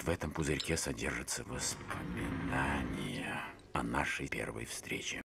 в этом пузырьке содержатся воспоминания о нашей первой встрече.